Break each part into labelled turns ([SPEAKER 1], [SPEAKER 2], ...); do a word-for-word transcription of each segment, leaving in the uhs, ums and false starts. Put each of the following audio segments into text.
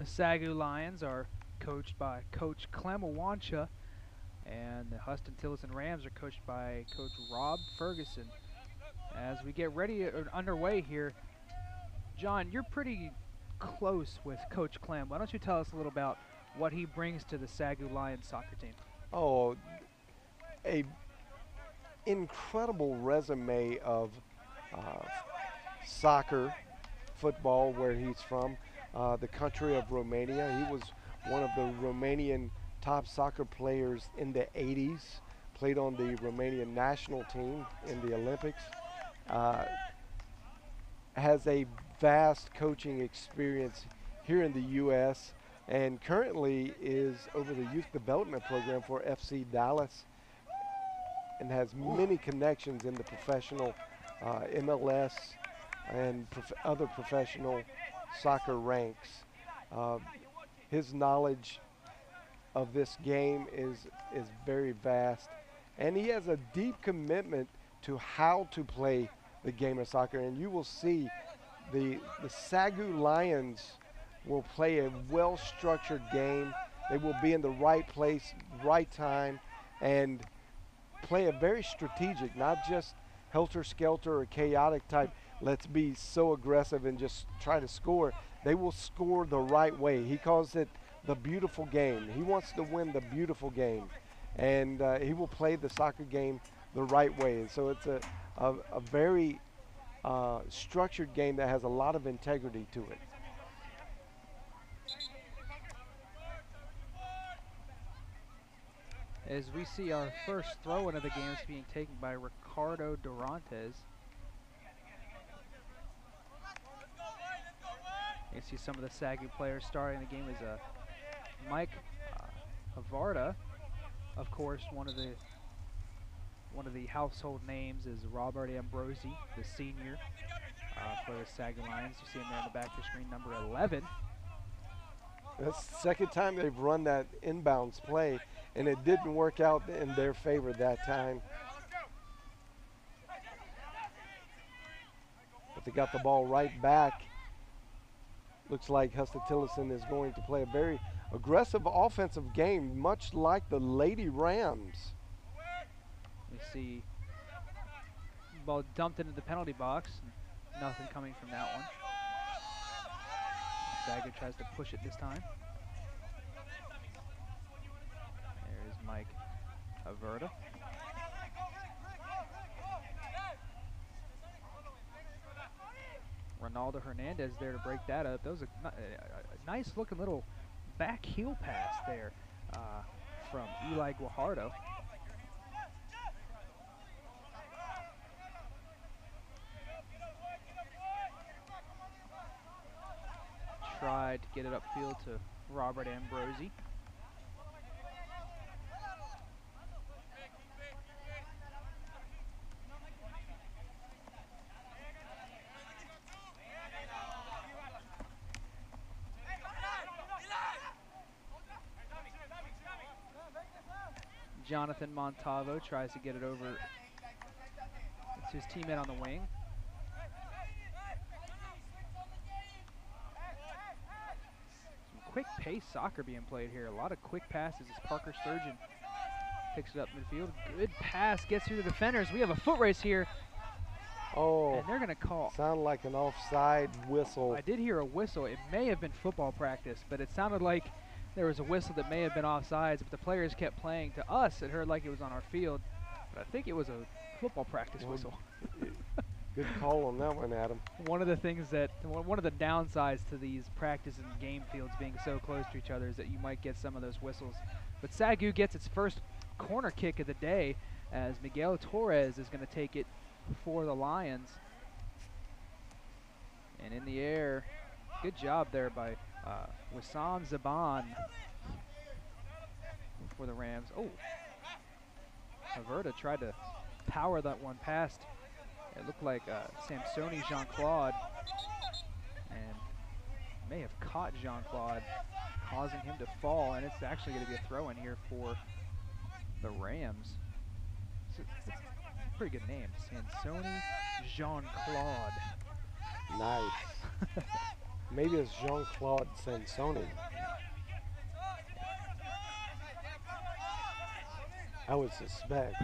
[SPEAKER 1] The Sagu Lions are coached by Coach Clem Awancha, and the Huston Tillotson Rams are coached by Coach Rob Ferguson. As we get ready or underway here, John, you're pretty close with Coach Clem. Why don't you tell us a little about what he brings to the Sagu Lions soccer team?
[SPEAKER 2] Oh, a incredible resume of uh, soccer, football, where he's from, uh, the country of Romania. He was one of the Romanian top soccer players in the eighties, played on the Romanian national team in the Olympics. Uh, has a vast coaching experience here in the U S and currently is over the youth development program for F C Dallas and has many connections in the professional uh, M L S and prof other professional soccer ranks. Uh, his knowledge of this game is is very vast, and he has a deep commitment to how to play the game of soccer. And you will see the the Sagu Lions will play a well-structured game. They will be in the right place, right time, and play a very strategic, not just helter-skelter or chaotic type, let's be so aggressive and just try to score. They will score the right way. He calls it the beautiful game. He wants to win the beautiful game. And uh, he will play the soccer game the right way. And so it's a, a, a very uh, structured game that has a lot of integrity to it.
[SPEAKER 1] As we see our first throw in of the game is being taken by Ricardo Durantes. You see some of the Sagu players starting the game is uh, Mike uh, Havarda. Of course, one of the one of the household names is Robert Ambrosi, the senior uh, for the Sagu Lions. You see him there in the back of the screen, number eleven.
[SPEAKER 2] That's the second time they've run that inbounds play, and it didn't work out in their favor that time. But they got the ball right back. Looks like Huston Tillotson is going to play a very aggressive offensive game, much like the Lady Rams.
[SPEAKER 1] We see ball dumped into the penalty box. Nothing coming from that one. Sagu tries to push it this time. There's Mike Haverda. Ronaldo Hernandez there to break that up. That was a, a, a nice looking little back heel pass there uh, from Eli Guajardo. Tried to get it upfield to Robert Ambrosi. Jonathan Montalvo tries to get it over to his teammate on the wing. Quick pace soccer being played here. A lot of quick passes as Parker Sturgeon picks it up midfield. Good pass, gets through the defenders. We have a foot race here.
[SPEAKER 2] Oh,
[SPEAKER 1] and they're going to call.
[SPEAKER 2] Sound like an offside whistle.
[SPEAKER 1] I did hear a whistle. It may have been football practice, but it sounded like there was a whistle that may have been offsides. But the players kept playing. To us, it heard like it was on our field, but I think it was a football practice
[SPEAKER 2] well,
[SPEAKER 1] whistle.
[SPEAKER 2] Good call on that one, Adam.
[SPEAKER 1] One of the things that, one of the downsides to these practice and game fields being so close to each other is that you might get some of those whistles. But Sagu gets its first corner kick of the day as Miguel Torres is going to take it for the Lions. And in the air, good job there by uh, Wissam Zaban for the Rams. Oh, Haverda tried to power that one past. It looked like uh, Samsoni Jean-Claude, and may have caught Jean-Claude, causing him to fall, and it's actually going to be a throw-in here for the Rams. It's a, it's a pretty good name, Samsoni Jean-Claude.
[SPEAKER 2] Nice. Maybe it's Jean-Claude Sansoni. I would suspect.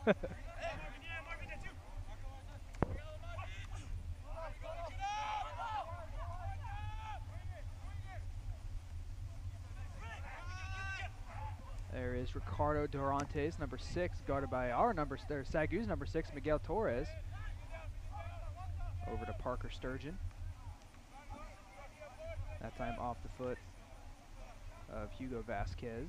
[SPEAKER 1] There is Ricardo Durantes, number six, guarded by our number, or Sagu's number six, Miguel Torres. Over to Parker Sturgeon. That time off the foot of Hugo Vasquez.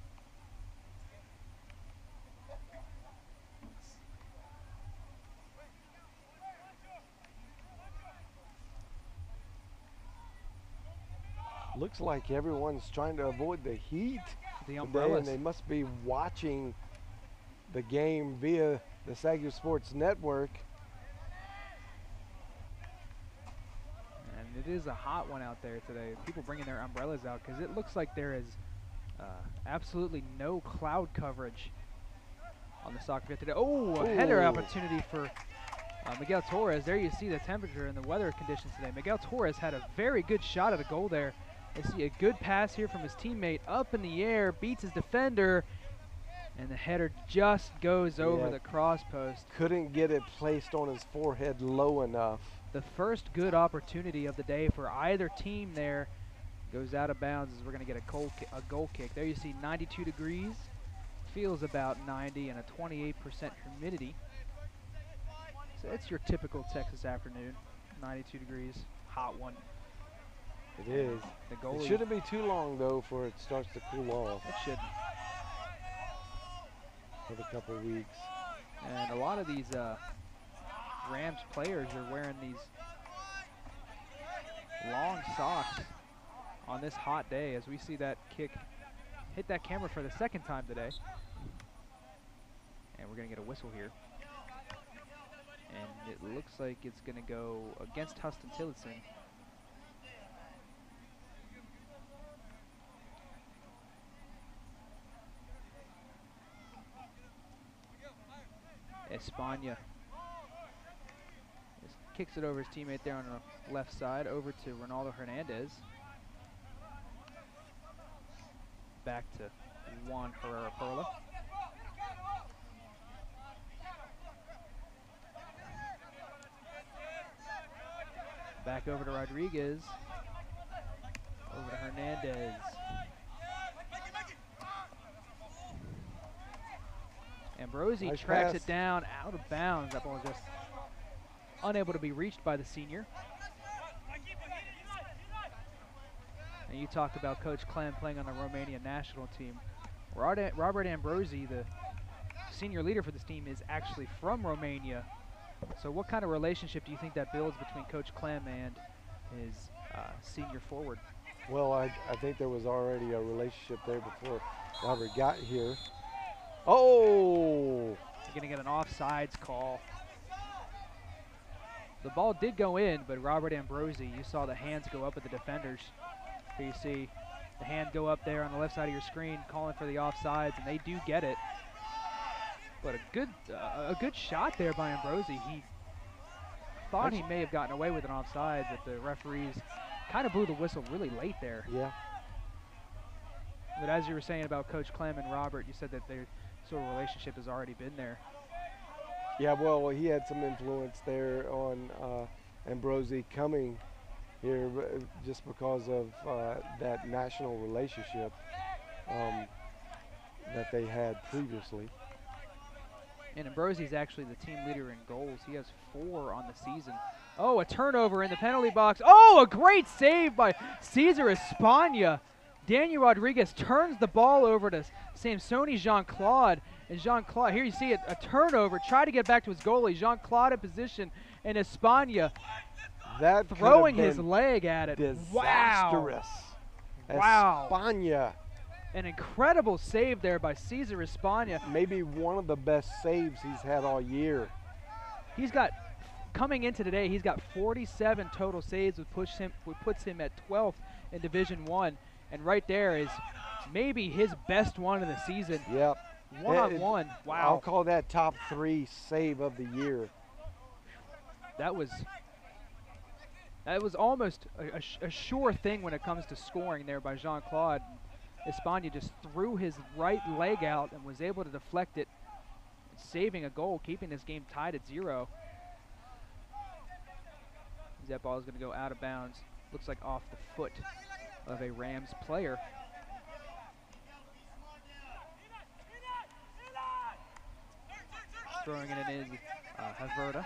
[SPEAKER 2] Looks like everyone's trying to avoid the heat.
[SPEAKER 1] The
[SPEAKER 2] today,
[SPEAKER 1] umbrellas.
[SPEAKER 2] and they must be watching the game via the Sagu Sports Network.
[SPEAKER 1] And it is a hot one out there today. People bringing their umbrellas out because it looks like there is uh, absolutely no cloud coverage on the soccer field today. Oh, a header
[SPEAKER 2] Ooh.
[SPEAKER 1] opportunity for uh, Miguel Torres. There you see the temperature and the weather conditions today. Miguel Torres had a very good shot at a goal there. I see a good pass here from his teammate up in the air, beats his defender, and the header just goes over
[SPEAKER 2] Yeah.
[SPEAKER 1] the cross post.
[SPEAKER 2] Couldn't get it placed on his forehead low enough.
[SPEAKER 1] The first good opportunity of the day for either team there goes out of bounds as we're going to get a goal, ki a goal kick. There you see ninety-two degrees, feels about ninety, and a twenty-eight percent humidity. So it's your typical Texas afternoon, ninety-two degrees, hot one.
[SPEAKER 2] It is.
[SPEAKER 1] The
[SPEAKER 2] It
[SPEAKER 1] goalie,
[SPEAKER 2] shouldn't be too long though before it starts to cool off
[SPEAKER 1] it should.
[SPEAKER 2] for a couple of weeks.
[SPEAKER 1] And a lot of these uh, Rams players are wearing these long socks on this hot day as we see that kick hit that camera for the second time today. And we're going to get a whistle here. And it looks like it's going to go against Huston Tillotson. Espana just kicks it over his teammate there on the left side, over to Ronaldo Hernandez. Back to Juan Herrera Perla. Back over to Rodriguez. Over to Hernandez. Ambrosi
[SPEAKER 2] Nice
[SPEAKER 1] tracks
[SPEAKER 2] pass.
[SPEAKER 1] it down out of bounds. That ball is just unable to be reached by the senior. And you talked about Coach Clem playing on the Romanian national team. Rod- Robert Ambrosi, the senior leader for this team, is actually from Romania. So what kind of relationship do you think that builds between Coach Clem and his uh, senior forward?
[SPEAKER 2] Well, I, I think there was already a relationship there before Robert got here. Oh!
[SPEAKER 1] You're going to get an offsides call. The ball did go in, but Robert Ambrosi, you saw the hands go up at the defenders. Here you see the hand go up there on the left side of your screen, calling for the offsides, and they do get it. But a good, uh, a good shot there by Ambrosi. He thought he may have gotten away with an offside, but the referees kind of blew the whistle really late there.
[SPEAKER 2] Yeah.
[SPEAKER 1] But as you were saying about Coach Clem and Robert, you said that their sort of relationship has already been there.
[SPEAKER 2] Yeah, well, he had some influence there on uh, Ambrosi coming here b- just because of uh, that national relationship um, that they had previously.
[SPEAKER 1] And Ambrosi is actually the team leader in goals. He has four on the season. Oh, a turnover in the penalty box. Oh, a great save by Cesar Espana. Daniel Rodriguez turns the ball over to Samsoni Jean-Claude. And Jean-Claude, here you see it, a turnover. Try to get back to his goalie. Jean-Claude in position, and Espana
[SPEAKER 2] That could
[SPEAKER 1] throwing
[SPEAKER 2] have
[SPEAKER 1] his
[SPEAKER 2] been
[SPEAKER 1] leg at it. Wow.
[SPEAKER 2] disastrous.
[SPEAKER 1] Wow.
[SPEAKER 2] Espana,
[SPEAKER 1] An incredible save there by Cesar Espana.
[SPEAKER 2] maybe one of the best saves he's had all year.
[SPEAKER 1] He's got, coming into today, he's got forty-seven total saves, which puts him, which puts him at twelfth in Division One. And right there is maybe his best one of the season.
[SPEAKER 2] Yep.
[SPEAKER 1] One on
[SPEAKER 2] It-
[SPEAKER 1] one.
[SPEAKER 2] I'll
[SPEAKER 1] Wow.
[SPEAKER 2] call that top three save of the year.
[SPEAKER 1] That was That was almost a, a, sh a sure thing when it comes to scoring there by Jean-Claude. Espana just threw his right leg out and was able to deflect it, saving a goal, keeping this game tied at zero. That ball is going to go out of bounds. Looks like off the foot of a Rams player. Throwing it in uh, Haverda.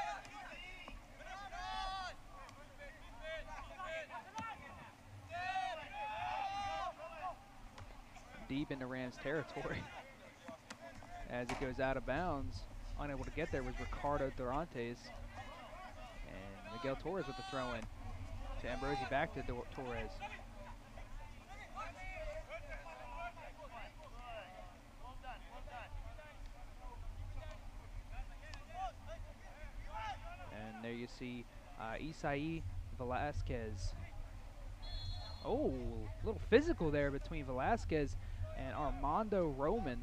[SPEAKER 1] Deep into Rams territory. As it goes out of bounds, unable to get there was Ricardo Durantes. And Miguel Torres with the throw in to Ambrosi, back to Dor Torres. And there you see uh, Isai Velasquez. Oh, a little physical there between Velasquez and Armando Roman.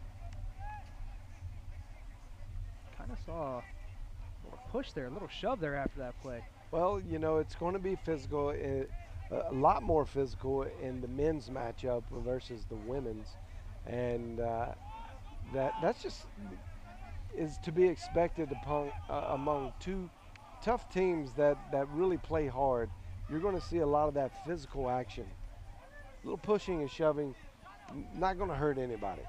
[SPEAKER 1] Kind of saw a little push there, a little shove there after that play.
[SPEAKER 2] Well, you know, it's going to be physical, uh, a lot more physical in the men's matchup versus the women's. And uh, that that's just is to be expected upon, uh, among two tough teams that, that really play hard. You're going to see a lot of that physical action. A little pushing and shoving, not going to hurt anybody.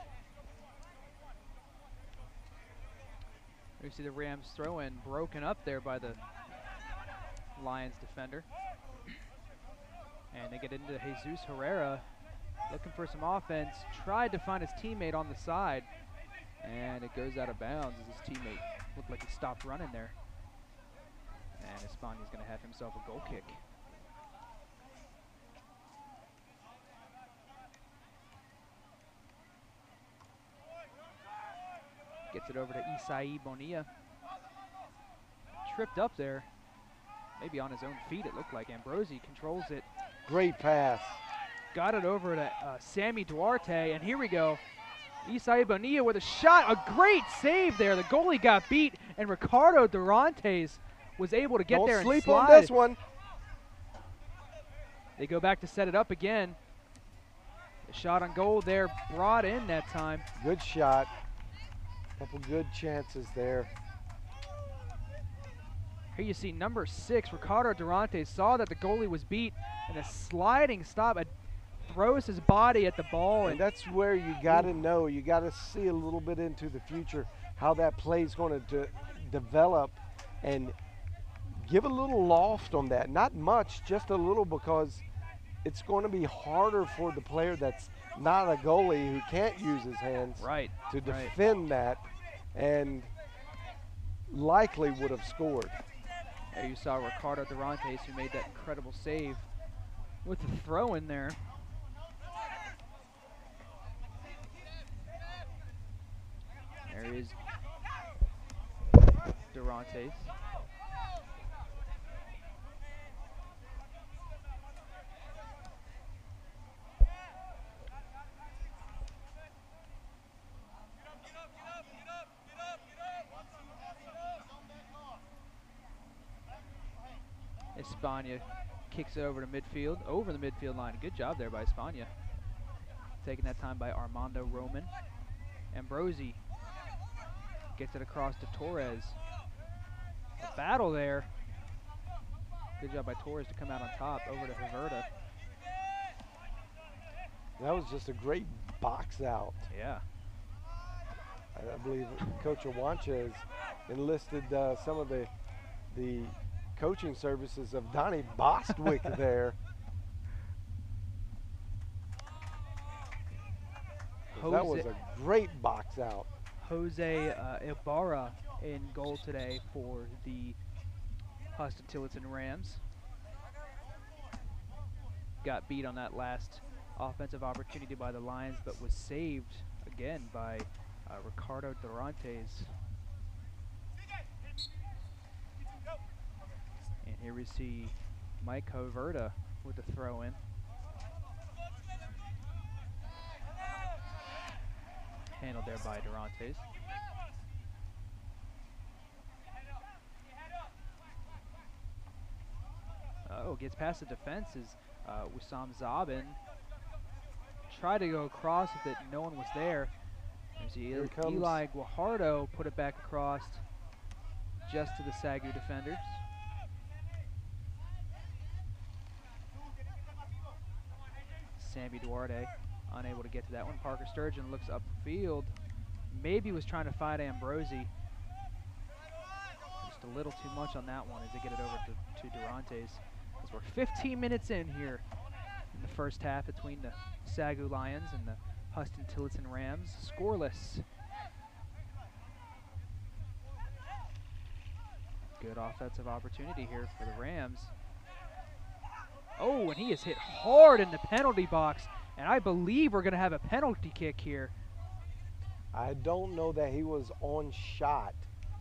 [SPEAKER 1] You see the Rams throw in broken up there by the Lions defender. And they get into Jesus Herrera, looking for some offense. Tried to find his teammate on the side, and it goes out of bounds as his teammate looked like he stopped running there. And Espana's going to have himself a goal kick. Gets it over to Isai Bonilla. Tripped up there. Maybe on his own feet, it looked like. Ambrosi controls it.
[SPEAKER 2] Great pass.
[SPEAKER 1] Got it over to uh, Sammy Duarte, and here we go. Isai Bonilla with a shot. A great save there. The goalie got beat, and Ricardo Durantes was able to get
[SPEAKER 2] Don't
[SPEAKER 1] there and
[SPEAKER 2] sleep
[SPEAKER 1] slide.
[SPEAKER 2] on this one.
[SPEAKER 1] They go back to set it up again. The shot on goal there brought in that time.
[SPEAKER 2] Good shot. Couple good chances there.
[SPEAKER 1] Here you see number six, Ricardo Durantes, saw that the goalie was beat, and a sliding stop, uh, throws his body at the ball.
[SPEAKER 2] And,
[SPEAKER 1] and
[SPEAKER 2] that's where you got to know, you got to see a little bit into the future how that play is going to de develop, and give a little loft on that. Not much, just a little, because it's going to be harder for the player that's not a goalie who can't use his hands
[SPEAKER 1] right,
[SPEAKER 2] to
[SPEAKER 1] right.
[SPEAKER 2] defend that, and likely would have scored.
[SPEAKER 1] There you saw Ricardo Durantes, who made that incredible save with the throw in there. There is Durantes. Espana kicks it over to midfield, over the midfield line. Good job there by Espana. Taking that time by Armando Roman. Ambrosi gets it across to Torres. A battle there. Good job by Torres to come out on top, over to Haverda.
[SPEAKER 2] That was just a great box out.
[SPEAKER 1] Yeah.
[SPEAKER 2] I, I believe Coach Awancha has enlisted uh, some of the the coaching services of Donnie Bostwick there. That was a great box out.
[SPEAKER 1] Jose uh, Ibarra in goal today for the Huston-Tillotson Rams. Got beat on that last offensive opportunity by the Lions, but was saved again by uh, Ricardo Durantes. And here we see Mike Haverda with the throw in. Handled there by Durantes. gets past the defense is uh, Wissam Zabin. Tried to go across with it, no one was there.
[SPEAKER 2] Here
[SPEAKER 1] There's
[SPEAKER 2] comes
[SPEAKER 1] Eli Guajardo put it back across just to the Sagu defenders. Sammy Duarte unable to get to that one. Parker Sturgeon looks upfield. Maybe was trying to fight Ambrosi. Just a little too much on that one as they get it over to, to Durantes. As we're fifteen minutes in here in the first half between the Sagu Lions and the Huston-Tillotson Rams. Scoreless. Good offensive opportunity here for the Rams. Oh, and he is hit hard in the penalty box. And I believe we're going to have a penalty kick here.
[SPEAKER 2] I don't know that he was on shot.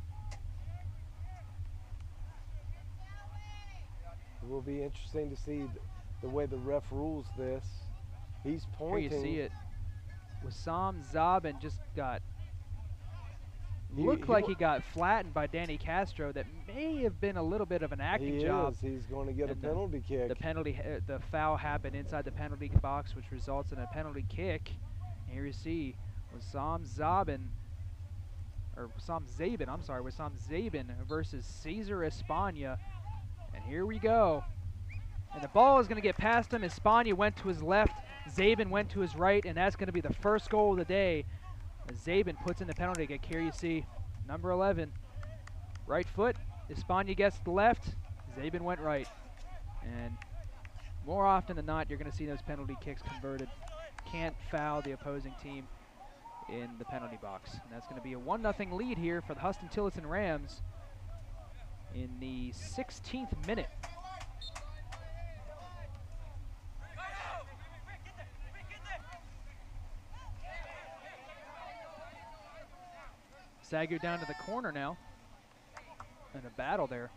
[SPEAKER 2] It will be interesting to see th the way the ref rules this. He's pointing.
[SPEAKER 1] Here you see it. Wissam Zabin just got,
[SPEAKER 2] He-
[SPEAKER 1] looked
[SPEAKER 2] he
[SPEAKER 1] like
[SPEAKER 2] wa-
[SPEAKER 1] he got flattened by Danny Castro. That may have been a little bit of an acting
[SPEAKER 2] He
[SPEAKER 1] job.
[SPEAKER 2] is. He's going to get a
[SPEAKER 1] And the-
[SPEAKER 2] penalty kick.
[SPEAKER 1] The penalty, ha- the foul happened inside the penalty box, which results in a penalty kick. And here you see Wissam Zabin, or Wissam Zabin, I'm sorry, Wissam Zabin versus Cesar Espana. And here we go. And the ball is going to get past him. Espana went to his left, Zabin went to his right, and that's going to be the first goal of the day. As Zabin puts in the penalty kick. Here you see number eleven, right foot. Espana gets the left, Zabin went right. And more often than not, you're going to see those penalty kicks converted. Can't foul the opposing team in the penalty box. And that's going to be a one nothing lead here for the Huston-Tillotson Rams in the sixteenth minute. Sagu down to the corner now. And a battle there.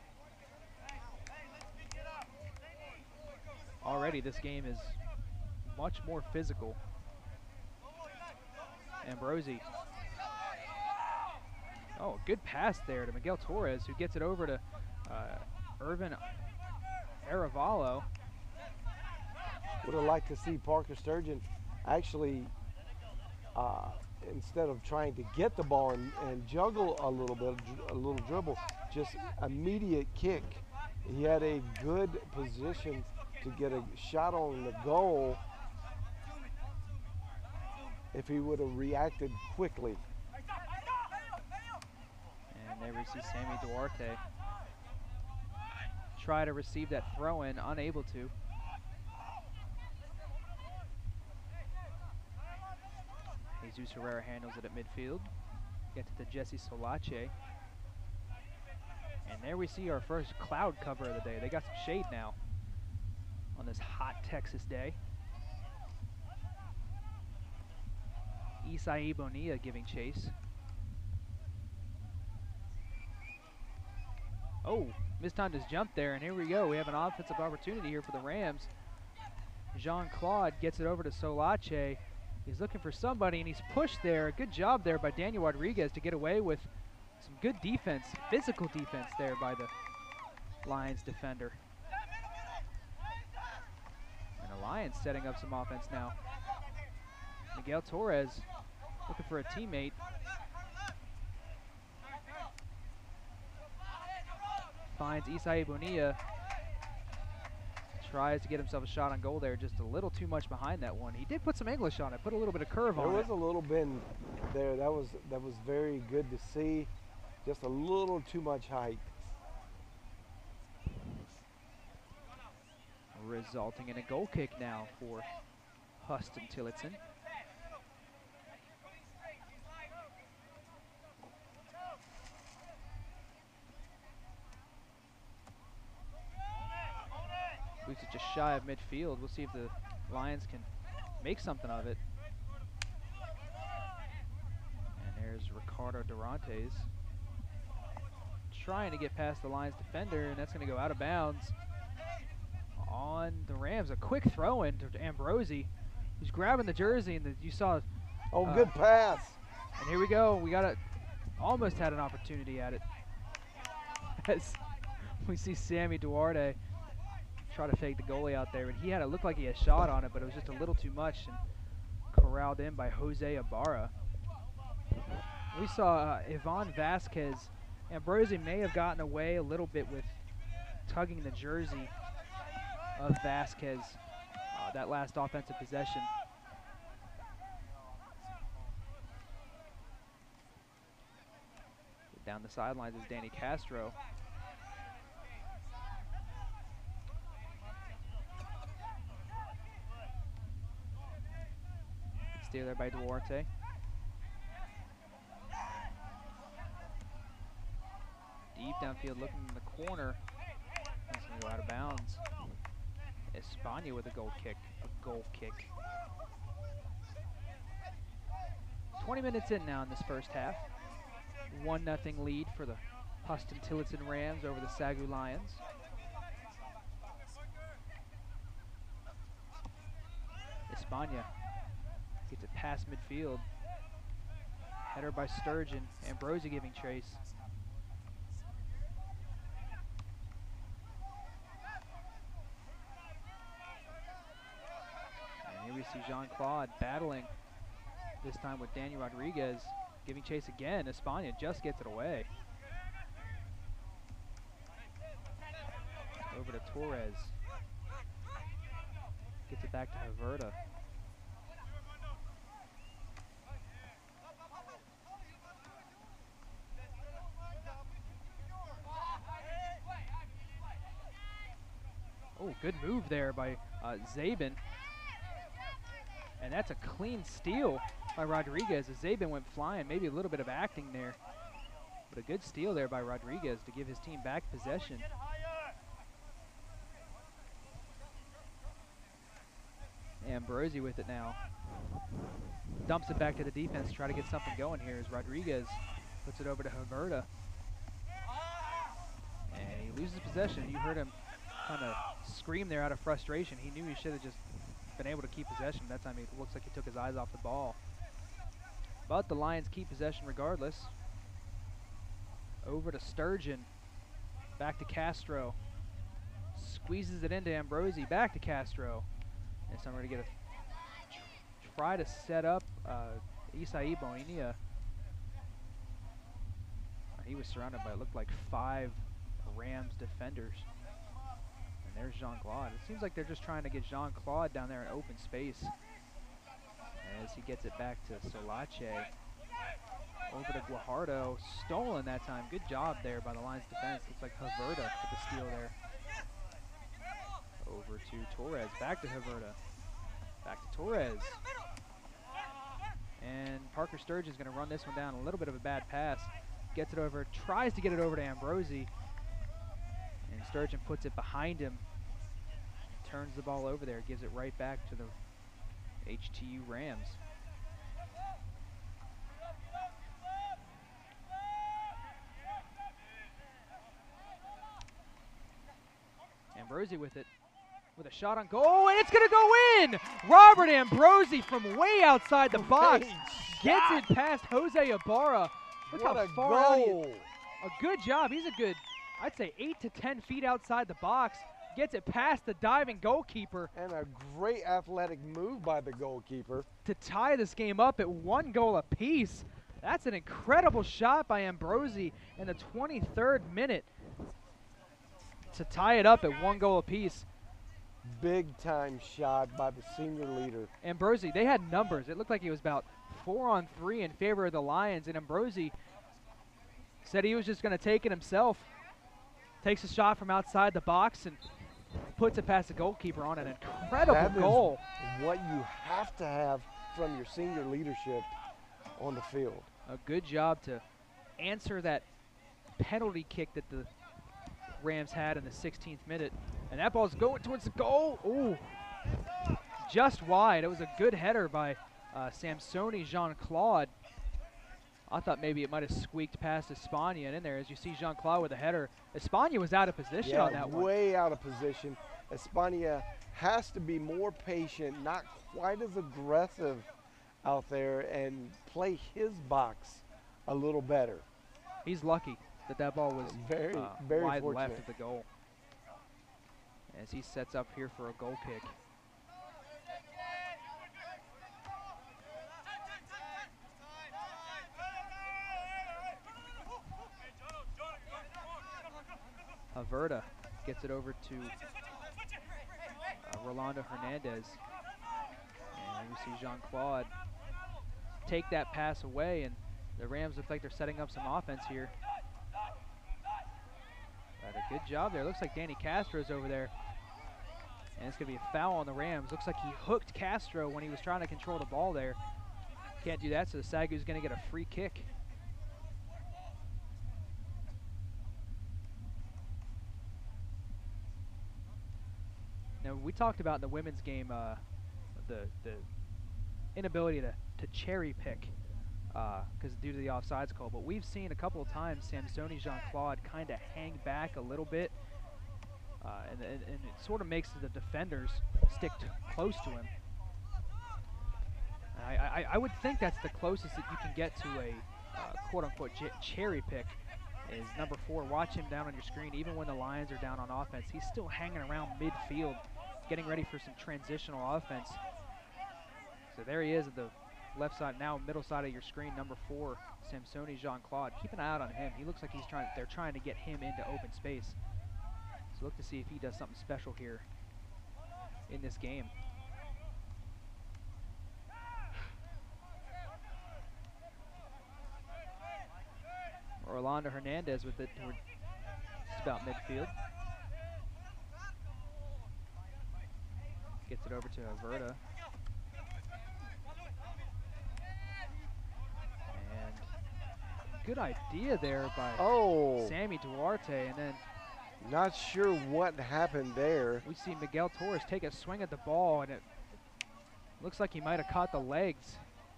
[SPEAKER 1] Already this game is much more physical. Ambrosi. Oh, good pass there to Miguel Torres, who gets it over to uh, Irvin Arevalo.
[SPEAKER 2] Would have liked to see Parker Sturgeon actually, uh, instead of trying to get the ball and, and juggle a little bit, a little dribble, just immediate kick. He had a good position to get a shot on the goal if he would have reacted quickly.
[SPEAKER 1] And there we see Sammy Duarte try to receive that throw in, unable to. Jesus Herrera handles it at midfield. Get to the Jesse Solache. And there we see our first cloud cover of the day. They got some shade now on this hot Texas day. Isai Bonilla giving chase. Oh, mistimed his jump there, and here we go. We have an offensive opportunity here for the Rams. Jean-Claude gets it over to Solache. He's looking for somebody, and he's pushed there. Good job there by Daniel Rodriguez to get away with some good defense, physical defense there by the Lions defender. And the Lions setting up some offense now. Miguel Torres looking for a teammate. Finds Isai Bonilla. Tries to get himself a shot on goal there, just a little too much behind that one. He did put some English on it, put a little bit of curve
[SPEAKER 2] There
[SPEAKER 1] on
[SPEAKER 2] was
[SPEAKER 1] it.
[SPEAKER 2] a little bend there. That was that was very good to see. Just a little too much height.
[SPEAKER 1] Resulting in a goal kick now for Huston-Tillotson. Leaves it just shy of midfield. We'll see if the Lions can make something of it. And there's Ricardo Durantes trying to get past the Lions defender, and that's going to go out of bounds on the Rams. A quick throw in to Ambrosi, who's grabbing the jersey, and the, you saw.
[SPEAKER 2] Oh,
[SPEAKER 1] uh,
[SPEAKER 2] good pass.
[SPEAKER 1] And here we go. We got it. Almost had an opportunity at it. As we see Sammy Duarte try to fake the goalie out there, and he had it look like he had a shot on it, but it was just a little too much and corralled in by Jose Ibarra. We saw uh, Ivan Vasquez. Ambrosi may have gotten away a little bit with tugging the jersey of Vasquez uh, that last offensive possession. Down the sidelines is Danny Castro. Steal there by Duarte. Deep downfield looking in the corner. That's going to go out of bounds. Espana with a goal kick. A goal kick. twenty minutes in now in this first half. one nothing lead for the Huston-Tillotson Rams over the Sagu Lions. Espana gets it past midfield. Header by Sturgeon. Ambrosi giving chase. And here we see Jean-Claude battling, this time with Daniel Rodriguez. Giving chase again. Espana just gets it away. Over to Torres. Gets it back to Haverda. Oh, good move there by uh, Zabin. And that's a clean steal by Rodriguez as Zabin went flying. Maybe a little bit of acting there. But a good steal there by Rodriguez to give his team back possession. Ambrosi with it now. Dumps it back to the defense to try to get something going here as Rodriguez puts it over to Haverda. And he loses possession. You heard him kind of scream there out of frustration. He knew he should have just been able to keep possession. That time it looks like he took his eyes off the ball. But the Lions keep possession regardless. Over to Sturgeon. Back to Castro. Squeezes it into Ambrosi. Back to Castro. And somewhere to get a try to set up uh, Isai Boinia. Uh, he was surrounded by, it looked like, five Rams defenders. And there's Jean-Claude. It seems like they're just trying to get Jean-Claude down there in open space. As he gets it back to Solache. Over to Guajardo. Stolen that time. Good job there by the Lions defense. Looks like Haverda with the steal there. Over to Torres. Back to Haverda. Back to Torres. And Parker Sturgeon's going to run this one down. A little bit of a bad pass. Gets it over. Tries to get it over to Ambrosi. And Sturgeon puts it behind him. Turns the ball over there. Gives it right back to the H T U Rams. Ambrosi with it. With a shot on goal, and it's going to go in! Robert Ambrosi from way outside the box. Gets it past Jose Ibarra. Look
[SPEAKER 2] what
[SPEAKER 1] how
[SPEAKER 2] a
[SPEAKER 1] far out he
[SPEAKER 2] goal.
[SPEAKER 1] is. A good job. He's a good, I'd say, eight to ten feet outside the box. Gets it past the diving goalkeeper.
[SPEAKER 2] And a great athletic move by the goalkeeper.
[SPEAKER 1] To tie this game up at one goal apiece. That's an incredible shot by Ambrosi in the twenty-third minute. To tie it up at one goal apiece.
[SPEAKER 2] Big time shot by the senior leader.
[SPEAKER 1] Ambrosi, they had numbers. It looked like it was about four on three in favor of the Lions, and Ambrosi said he was just going to take it himself. Takes a shot from outside the box and puts it past the goalkeeper on an incredible
[SPEAKER 2] That
[SPEAKER 1] goal.
[SPEAKER 2] Is what you have to have from your senior leadership on the field.
[SPEAKER 1] A good job to answer that penalty kick that the Rams had in the sixteenth minute. And that ball's going towards the goal. Ooh, just wide. It was a good header by uh, Samsoni Jean-Claude. I thought maybe it might have squeaked past Espana and in there. As you see Jean-Claude with a header. Espana was out of position
[SPEAKER 2] yeah,
[SPEAKER 1] on that one.
[SPEAKER 2] way out of position. Espana has to be more patient, not quite as aggressive out there, and play his box a little better.
[SPEAKER 1] He's lucky that that ball was
[SPEAKER 2] very,
[SPEAKER 1] uh,
[SPEAKER 2] very
[SPEAKER 1] wide
[SPEAKER 2] fortunate.
[SPEAKER 1] left of the goal. as he sets up here for a goal kick. Averta gets it over to uh, Rolando Hernandez. And we see Jean-Claude take that pass away, and the Rams look like they're setting up some offense here. But a good job there. Looks like Danny Castro's over there. And it's going to be a foul on the Rams. Looks like he hooked Castro when he was trying to control the ball there. Can't do that, so the Sagu's going to get a free kick. Now, we talked about in the women's game uh, the, the inability to, to cherry pick because uh, due to the offsides call, but we've seen a couple of times Samsoni Jean-Claude kind of hang back a little bit, uh, and, and, and it sort of makes the defenders stick t close to him. I, I, I would think that's the closest that you can get to a uh, quote-unquote cherry pick is number four. Watch him down on your screen. Even when the Lions are down on offense, he's still hanging around midfield, getting ready for some transitional offense. So there he is at the left side, now middle side of your screen, number four, Samsoni Jean-Claude. Keep an eye out on him. He looks like he's trying. They're trying to get him into open space. So look to see if he does something special here in this game. Orlando Hernandez with it toward just about midfield. Gets it over to Averta. And good idea there by
[SPEAKER 2] oh.
[SPEAKER 1] Sammy Duarte, and then
[SPEAKER 2] not sure what happened there.
[SPEAKER 1] We see Miguel Torres take a swing at the ball, and it looks like he might have caught the legs.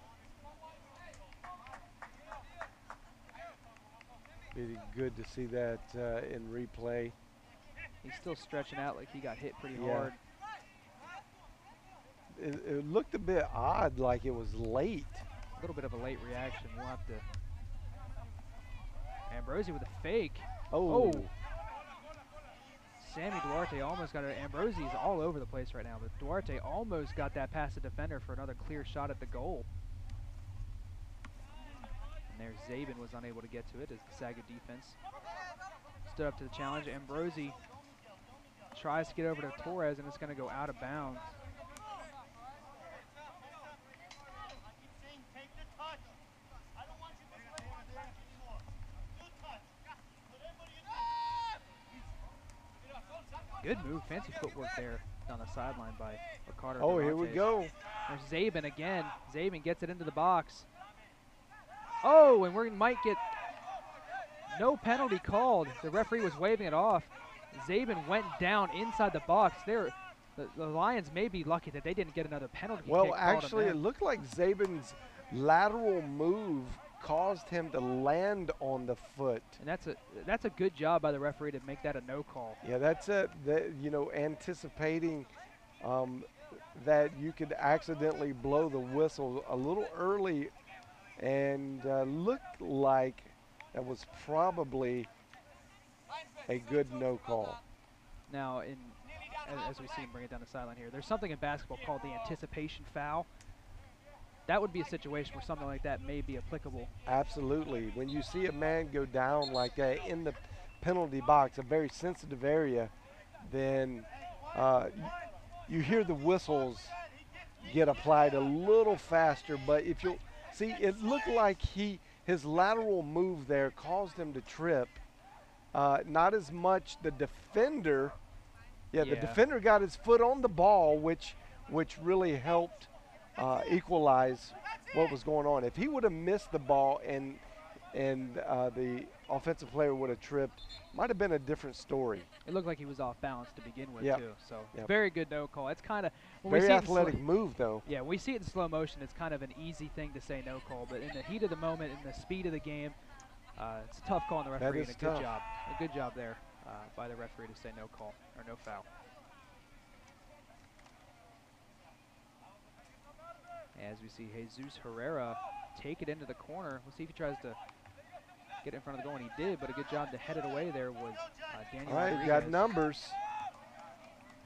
[SPEAKER 2] Really good to see that uh, in replay.
[SPEAKER 1] He's still stretching out like he got hit pretty
[SPEAKER 2] yeah.
[SPEAKER 1] hard.
[SPEAKER 2] It, it looked a bit odd, like it was late.
[SPEAKER 1] A little bit of a late reaction. We'll have to. Ambrosi with a fake.
[SPEAKER 2] Oh.
[SPEAKER 1] oh. Sammy Duarte almost got it. Ambrosi's all over the place right now, but Duarte almost got that past the defender for another clear shot at the goal. And there, Zabin was unable to get to it as the Saga defense stood up to the challenge. Ambrosi tries to get over to Torres, and it's going to go out of bounds. Good move, fancy footwork there on the sideline by Ricardo.
[SPEAKER 2] Oh,
[SPEAKER 1] Durantes.
[SPEAKER 2] Here we go.
[SPEAKER 1] There's Zabin again. Zabin gets it into the box. Oh, and we might get no penalty called. The referee was waving it off. Zabin went down inside the box. There, the, the Lions may be lucky that they didn't get another penalty.
[SPEAKER 2] Well, actually, it looked like Zabin's lateral move caused him to land on the foot.
[SPEAKER 1] And that's a that's a good job by the referee to make that a no call.
[SPEAKER 2] Yeah, that's it. That, you know, anticipating um, that you could accidentally blow the whistle a little early, and uh, looked like that was probably a good no call.
[SPEAKER 1] Now, in as, as we see him bring it down the sideline here, there's something in basketball called the anticipation foul. That would be a situation where something like that may be applicable.
[SPEAKER 2] Absolutely. When you see a man go down like that in the penalty box, a very sensitive area, then uh, you hear the whistles get applied a little faster. But if you see, it looked like he his lateral move there caused him to trip. Uh, not as much the defender. Yeah,
[SPEAKER 1] yeah,
[SPEAKER 2] the defender got his foot on the ball, which which really helped Uh, equalize what was going on. If he would have missed the ball and and uh, the offensive player would have tripped, might have been a different story.
[SPEAKER 1] It looked like he was off balance to begin with,
[SPEAKER 2] yep.
[SPEAKER 1] too. So
[SPEAKER 2] yep.
[SPEAKER 1] very good no call. It's kind of
[SPEAKER 2] very athletic move, though.
[SPEAKER 1] Yeah, when we see it in slow motion, it's kind of an easy thing to say no call. But in the heat of the moment, in the speed of the game, uh, it's a tough call on the referee.
[SPEAKER 2] That is
[SPEAKER 1] and a good
[SPEAKER 2] tough.
[SPEAKER 1] job, a good job there uh, by the referee to say no call or no foul. As we see Jesus Herrera take it into the corner. We'll see if he tries to get in front of the goal, and he did, but a good job to head it away there was uh, Daniel
[SPEAKER 2] All right,
[SPEAKER 1] Rodriguez.
[SPEAKER 2] got numbers.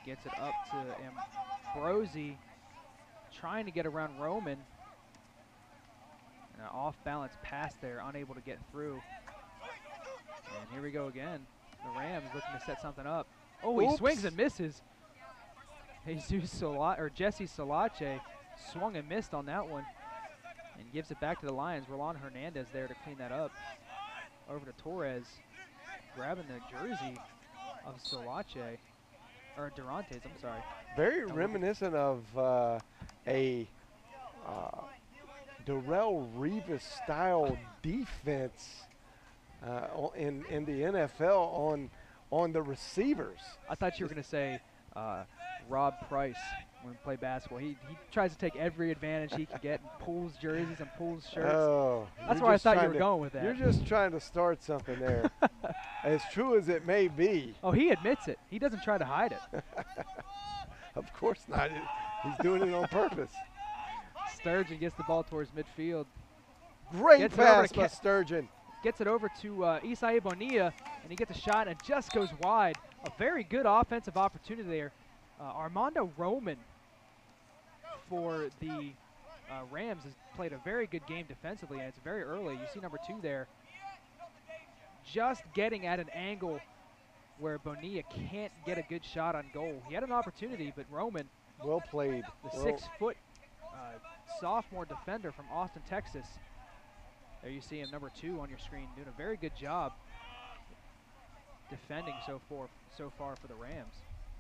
[SPEAKER 1] Gets it up to Ambrosi, trying to get around Roman. And an off-balance pass there, unable to get through. And here we go again. The Rams looking to set something up. Oh, he
[SPEAKER 2] Oops.
[SPEAKER 1] swings and misses. Jesus Sola or Jesse Solache swung and missed on that one, and gives it back to the Lions. Rolon Hernandez there to clean that up. Over to Torres, grabbing the jersey of Solache, or Durantes, I'm sorry.
[SPEAKER 2] Very
[SPEAKER 1] That
[SPEAKER 2] reminiscent of uh, a uh, Darrelle Revis style defense uh, o- in in the N F L on on the receivers.
[SPEAKER 1] I thought you were going to say uh, Rob Price when we play basketball. He, he tries to take every advantage he can get and pulls jerseys and pulls shirts.
[SPEAKER 2] Oh,
[SPEAKER 1] That's
[SPEAKER 2] you're
[SPEAKER 1] where I
[SPEAKER 2] just
[SPEAKER 1] thought you
[SPEAKER 2] trying
[SPEAKER 1] were
[SPEAKER 2] to-
[SPEAKER 1] going with that.
[SPEAKER 2] You're just trying to start something there. As true as it may be.
[SPEAKER 1] Oh, he admits it. He doesn't try to hide it.
[SPEAKER 2] Of course not. It- He's doing it on purpose.
[SPEAKER 1] Sturgeon gets the ball towards midfield.
[SPEAKER 2] Great
[SPEAKER 1] Gets it over
[SPEAKER 2] pass
[SPEAKER 1] to
[SPEAKER 2] by
[SPEAKER 1] Ke-
[SPEAKER 2] Sturgeon.
[SPEAKER 1] Gets it over to uh, Isai Bonilla, and he gets a shot and just goes wide. A very good offensive opportunity there. Uh, Armando Roman for the uh, Rams has played a very good game defensively, and it's very early. You see number two there, just getting at an angle where Bonilla can't get a good shot on goal. He had an opportunity, but Roman,
[SPEAKER 2] Well played.
[SPEAKER 1] the
[SPEAKER 2] Well-
[SPEAKER 1] six-foot uh, sophomore defender from Austin, Texas. There you see him, number two on your screen, doing a very good job defending so far, so far for the Rams.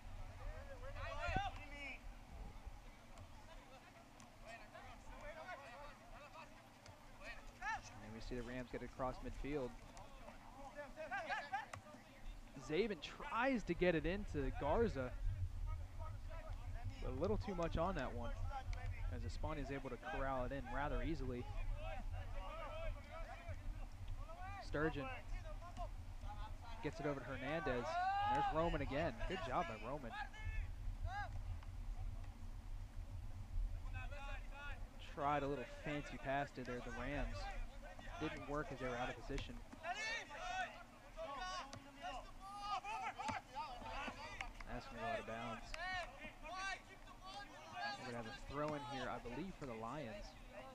[SPEAKER 1] And we see the Rams get it across midfield. Zabin tries to get it into Garza, but a little too much on that one, as Espana is able to corral it in rather easily. Sturgeon gets it over to Hernandez. And there's Roman again. Good job by Roman. Tried a little fancy pass to there, the Rams. Didn't work as they were out of position. That's going to go out of bounds. We're going to have a throw in here, I believe, for the Lions.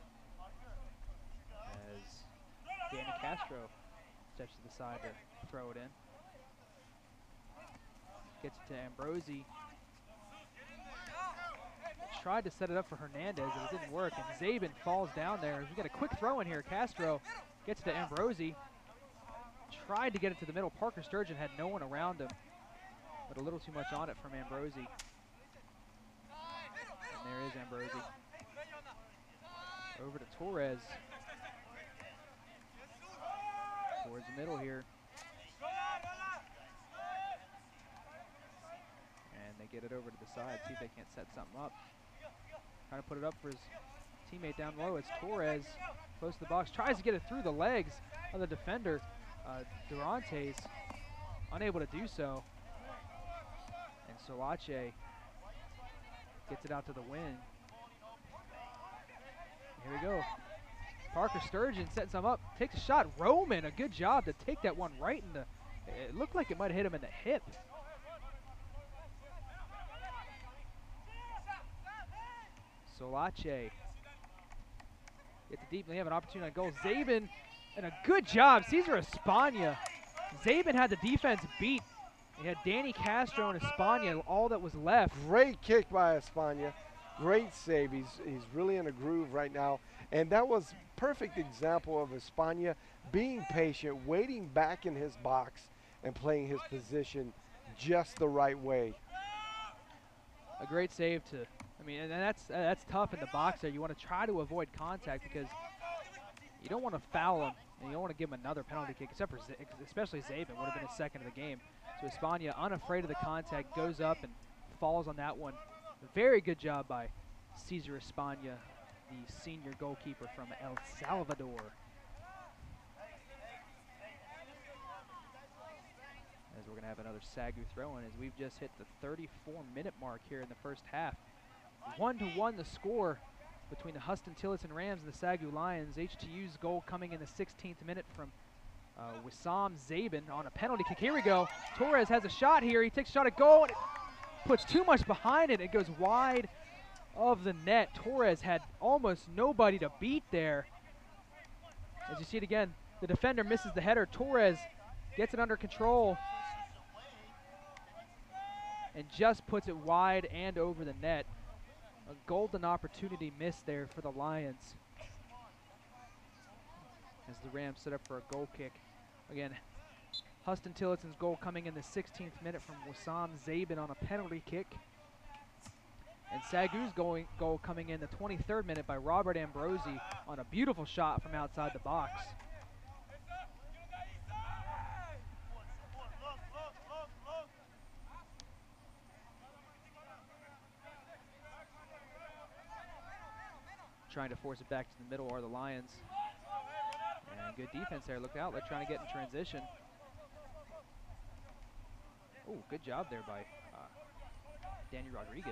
[SPEAKER 1] As Danny Castro steps to the side to throw it in. Gets it to Ambrosi. Tried to set it up for Hernandez, but it didn't work. And Zabin falls down there. We got a quick throw in here. Castro gets to Ambrosi. Tried to get it to the middle. Parker Sturgeon had no one around him, but a little too much on it from Ambrosi. And there is Ambrosi. Over to Torres. Towards the middle here. And they get it over to the side, see if they can't set something up. Trying to put it up for his teammate down low. It's Torres, close to the box. Tries to get it through the legs of the defender, uh, Durantes. Unable to do so. And Solache gets it out to the wing. Here we go. Parker Sturgeon setting some up, takes a shot. Roman, a good job to take that one right in the, it looked like it might have hit him in the hip. Solache gets it deep, and they have an opportunity on goal. Zabin, and a good job, Cesar Espana. Zabin had the defense beat. He had Danny Castro and Espana, all that was left.
[SPEAKER 2] Great kick by Espana. Great save. He's, he's really in a groove right now. And that was perfect example of Espana being patient, waiting back in his box, and playing his position just the right way.
[SPEAKER 1] A great save to, I mean, and that's uh, that's tough in the box there. You want to try to avoid contact because you don't want to foul him, and you don't want to give him another penalty kick, except for, Z especially Zabin, would have been his second of the game. So Espana, unafraid of the contact, goes up and falls on that one. Very good job by Cesar Espana, the senior goalkeeper from El Salvador. As we're going to have another Sagu throw-in as we've just hit the thirty-four minute mark here in the first half. One to one the score between the Huston Tillotson Rams and the Sagu Lions. H T U's goal coming in the sixteenth minute from uh, Wissam Zabin on a penalty kick. Here we go. Torres has a shot here. He takes a shot at goal. And puts too much behind it. It goes wide of the net. Torres had almost nobody to beat there. As you see it again, the defender misses the header. Torres gets it under control and just puts it wide and over the net. A golden opportunity missed there for the Lions as the Rams set up for a goal kick. Again, Huston Tillotson's goal coming in the sixteenth minute from Wissam Zabin on a penalty kick. And Sagu's going, goal coming in the twenty-third minute by Robert Ambrosi on a beautiful shot from outside the box. Trying to force it back to the middle are the Lions. And good defense there. Look out, they're trying to get in transition. Oh, good job there by uh, Danny Rodriguez.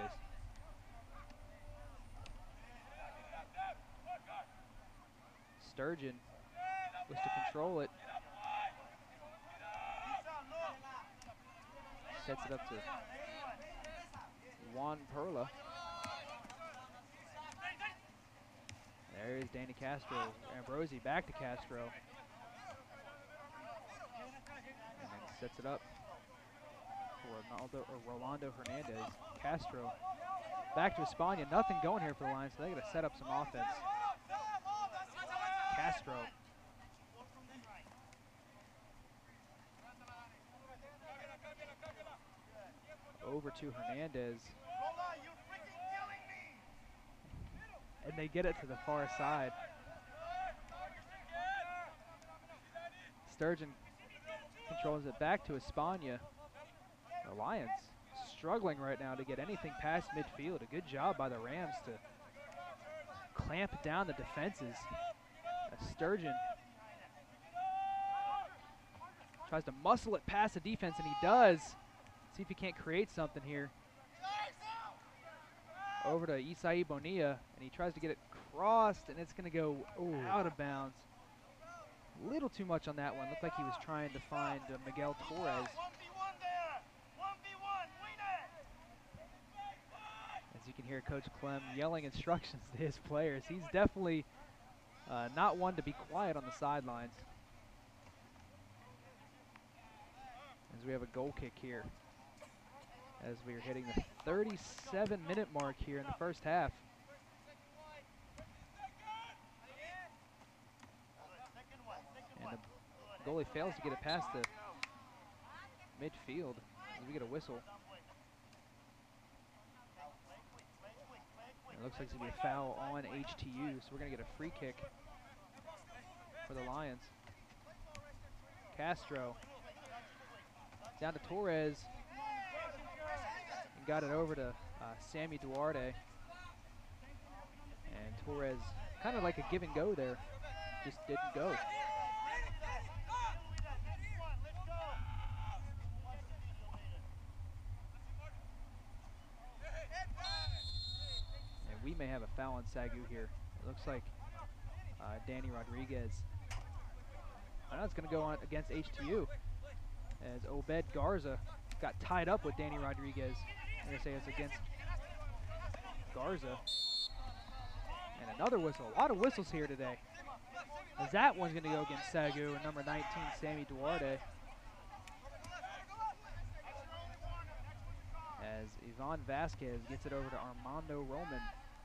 [SPEAKER 1] Sturgeon was to control it. Sets it up to Juan Perla. There is Danny Castro. Ambrosi back to Castro. And then sets it up for Ronaldo, or Rolando Hernandez. Castro back to Espana. Nothing going here for the Lions, so they got to set up some offense. Castro. Over to Hernandez. And they get it to the far side. Sturgeon controls it back to Espana. The Lions struggling right now to get anything past midfield. A good job by the Rams to clamp down the defenses. As Sturgeon tries to muscle it past the defense, and he does. See if he can't create something here. Over to Isai Bonilla, and he tries to get it crossed, and it's going to go ooh, out of bounds. A little too much on that one. Looked like he was trying to find uh, Miguel Torres. As you can hear Coach Clem yelling instructions to his players. He's definitely uh, not one to be quiet on the sidelines. As we have a goal kick here. As we are hitting the thirty-seven minute mark here in the first half. And the goalie fails to get it past the midfield as we get a whistle. And it looks like it's going to be a foul on H T U, so we're going to get a free kick for the Lions. Castro down to Torres. Got it over to uh, Sammy Duarte. And Torres, kind of like a give and go there, just didn't go. And we may have a foul on Sagu here. It looks like uh, Danny Rodriguez. I know it's going to go on against H T U as Obed Garza got tied up with Danny Rodriguez. I'm going to say it's against Garza. And another whistle. A lot of whistles here today. As that one's going to go against Sagu and number nineteen, Sammy Duarte. As Ivan Vasquez gets it over to Armando Roman.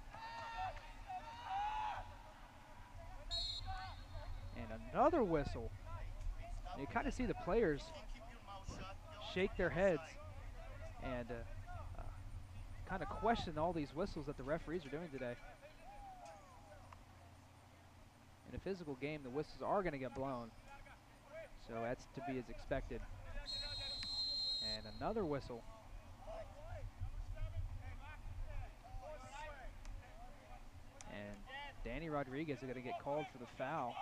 [SPEAKER 1] And another whistle. And you kind of see the players shake their heads and uh, kind of question all these whistles that the referees are doing today. In a physical game, the whistles are going to get blown. So that's to be as expected. And another whistle. And Danny Rodriguez is going to get called for the foul.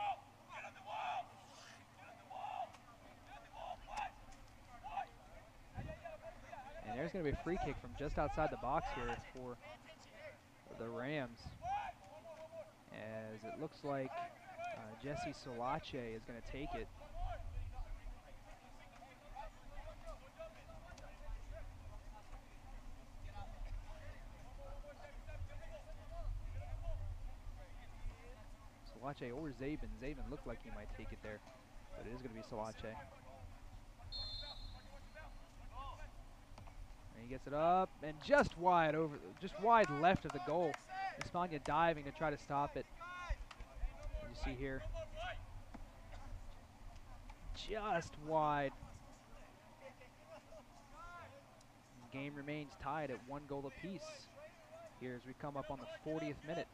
[SPEAKER 1] And there's going to be a free kick from just outside the box here for the Rams. As it looks like uh, Jesse Solache is going to take it. Salache or Zabin. Zabin looked like he might take it there, but it is going to be Salache. And he gets it up and just wide over, just wide left of the goal. España diving to try to stop it. As you see here, just wide. The game remains tied at one goal apiece here as we come up on the fortieth minute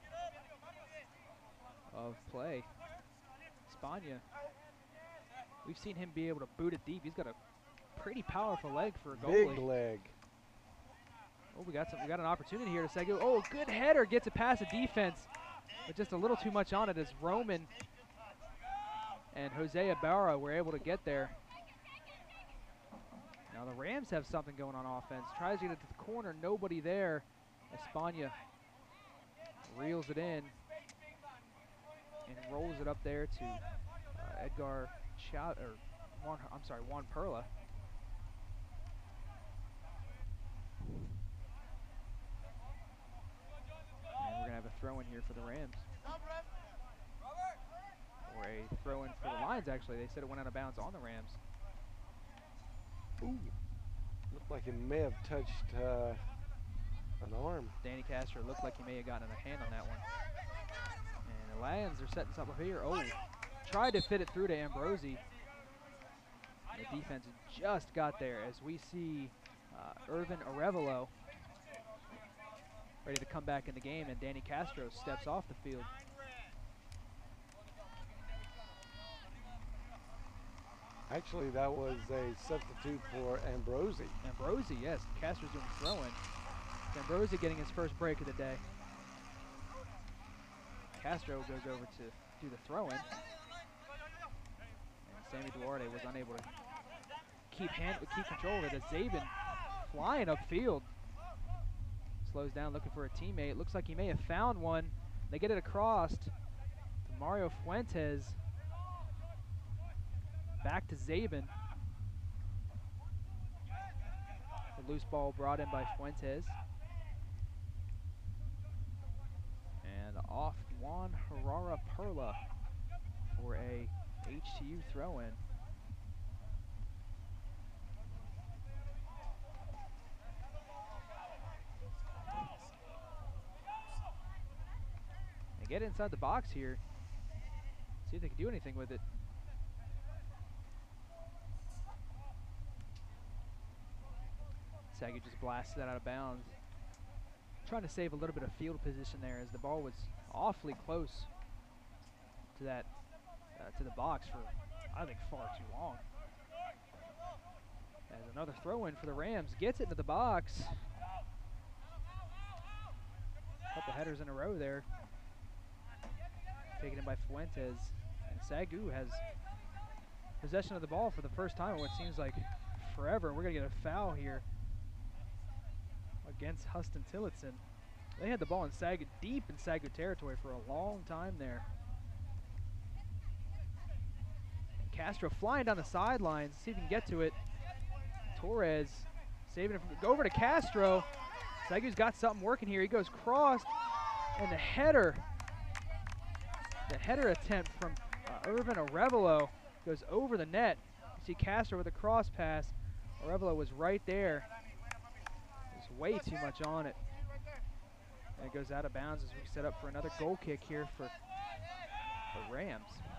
[SPEAKER 1] of play. España, we've seen him be able to boot it deep. He's got a pretty powerful leg for a goalie.
[SPEAKER 2] Big leg.
[SPEAKER 1] Oh, we got some. We got an opportunity here to say, oh, good header, gets it past the defense, but just a little too much on it as Roman and Jose Ibarra were able to get there. Now the Rams have something going on offense. Tries to get it to the corner, nobody there. España reels it in and rolls it up there to uh, Edgar Chow, or Juan, I'm sorry, Juan Perla. And we're gonna have a throw-in here for the Rams. Or a throw-in for the Lions, actually. They said it went out of bounds on the Rams.
[SPEAKER 2] Ooh. Looked like it may have touched uh, an arm.
[SPEAKER 1] Danny Castro looked like he may have gotten a hand on that one. And the Lions are setting something up here. Oh, tried to fit it through to Ambrosi. And the defense just got there as we see uh, Irvin Arevalo ready to come back in the game, and Danny Castro steps off the field.
[SPEAKER 2] Actually, that was a substitute for Ambrosi.
[SPEAKER 1] Ambrosi, yes. Castro's doing the throw-in. Ambrosi getting his first break of the day. Castro goes over to do the throw-in. And Sammy Duarte was unable to keep hand, keep control of it as Zabin flying upfield. Slows down looking for a teammate. Looks like he may have found one. They get it across to Mario Fuentes. Back to Zabin. The loose ball brought in by Fuentes. And off Juan Herrera Perla for a H T U throw-in. They get inside the box here. See if they can do anything with it. Sagu just blasted that out of bounds. Trying to save a little bit of field position there as the ball was awfully close to that, uh, to the box for, I think, far too long. As another throw-in for the Rams gets it into the box. A couple headers in a row there. Taken in by Fuentes. And Sagu has possession of the ball for the first time in what seems like forever. We're going to get a foul here against Huston Tillotson. They had the ball in Sagu, deep in Sagu territory for a long time there. And Castro flying down the sidelines, see if he can get to it. Torres saving it from, go over to Castro. Sagu's got something working here. He goes cross, and the header, the header attempt from uh, Irvin Arevalo goes over the net. You see Castro with a cross pass. Arevalo was right there. Way too much on it. And it goes out of bounds as we set up for another goal kick here for the Rams.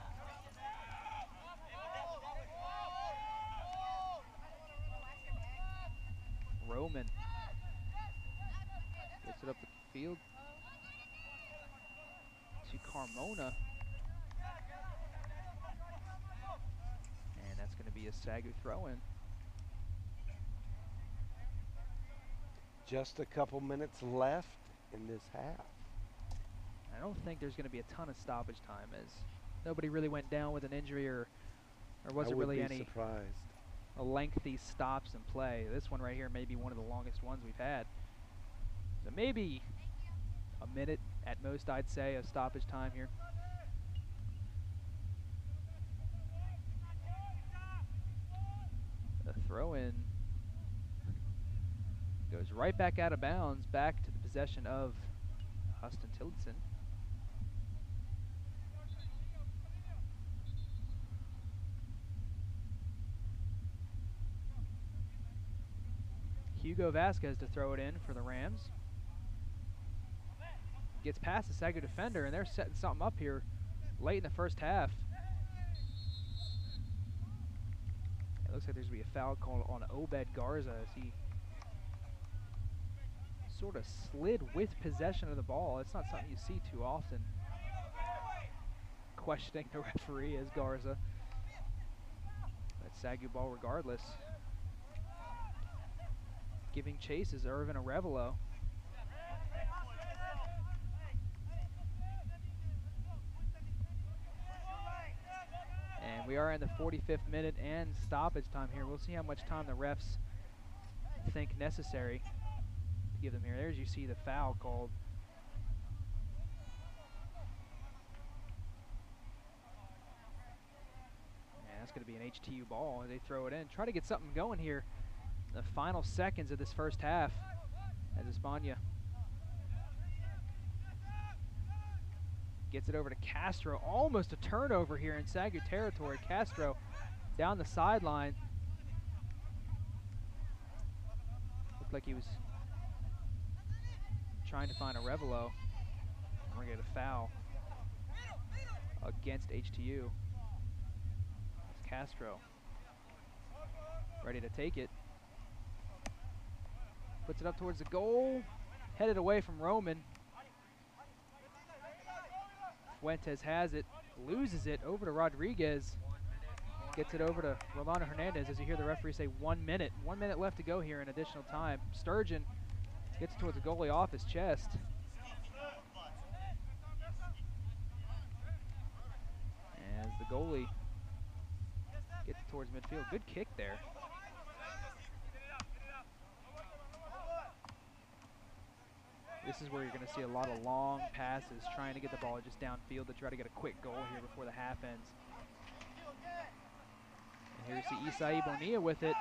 [SPEAKER 1] Roman gets it up the field to Carmona. And that's going to be a Sagu throw-in.
[SPEAKER 2] Just a couple minutes left in this half.
[SPEAKER 1] I don't think there's going to be a ton of stoppage time as nobody really went down with an injury or or wasn't really any
[SPEAKER 2] surprised.
[SPEAKER 1] A lengthy stops in play. This one right here may be one of the longest ones we've had. So maybe a minute at most, I'd say, of stoppage time here. The throw-in goes right back out of bounds, back to the possession of Huston Tillotson. Hugo Vasquez to throw it in for the Rams. Gets past the Sagu defender, and they're setting something up here late in the first half. It looks like there's going to be a foul called on Obed Garza as he sort of slid with possession of the ball. It's not something you see too often. Questioning the referee is Garza. That's Sagu ball regardless. Giving chase is Irvin Arevalo. And we are in the forty-fifth minute and stoppage time here. We'll see how much time the refs think necessary to give them here. There's you see the foul called. And that's going to be an H T U ball. They throw it in. Try to get something going here in the final seconds of this first half as Espana gets it over to Castro. Almost a turnover here in Sagu territory. Castro down the sideline. Looked like he was trying to find Arevalo. We're going to get a foul against H T U. It's Castro ready to take it. Puts it up towards the goal. Headed away from Roman. Fuentes has it, loses it over to Rodriguez. Gets it over to Rolando Hernandez as you hear the referee say one minute. One minute left to go here in additional time. Sturgeon gets it towards the goalie off his chest. As the goalie gets it towards midfield. Good kick there. This is where you're going to see a lot of long passes, trying to get the ball just downfield to try to get a quick goal here before the half ends. And here you see Isai Bonilla with it.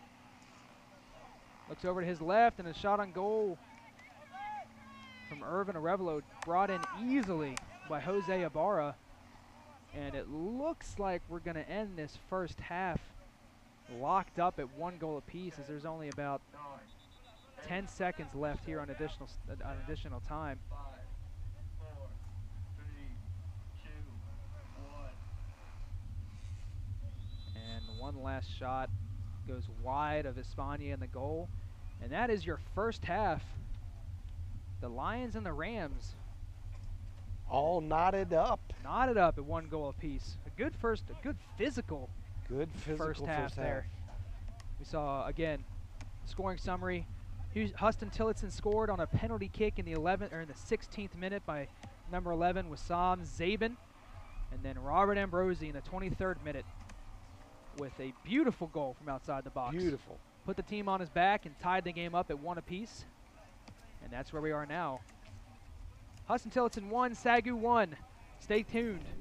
[SPEAKER 1] Looks over to his left, and a shot on goal from Irvin Arevalo, brought in easily by Jose Ibarra. And it looks like we're going to end this first half locked up at one goal apiece, as there's only about ten seconds left here on additional uh, on additional time.
[SPEAKER 3] Five, four, three, two, one.
[SPEAKER 1] And one last shot goes wide of Espana in the goal. And that is your first half. The Lions and the Rams
[SPEAKER 2] all knotted up.
[SPEAKER 1] knotted up at one goal apiece. A good first, a good physical,
[SPEAKER 2] Good physical
[SPEAKER 1] first half
[SPEAKER 2] first
[SPEAKER 1] there.
[SPEAKER 2] half.
[SPEAKER 1] We saw, again, scoring summary. Hus- Huston Tillotson scored on a penalty kick in the eleventh or in the sixteenth minute by number eleven, Wissam Zabin, and then Robert Ambrosi in the twenty-third minute with a beautiful goal from outside the box.
[SPEAKER 2] Beautiful.
[SPEAKER 1] Put the team on his back and tied the game up at one apiece, and that's where we are now. Huston Tillotson one, Sagu one. Stay tuned.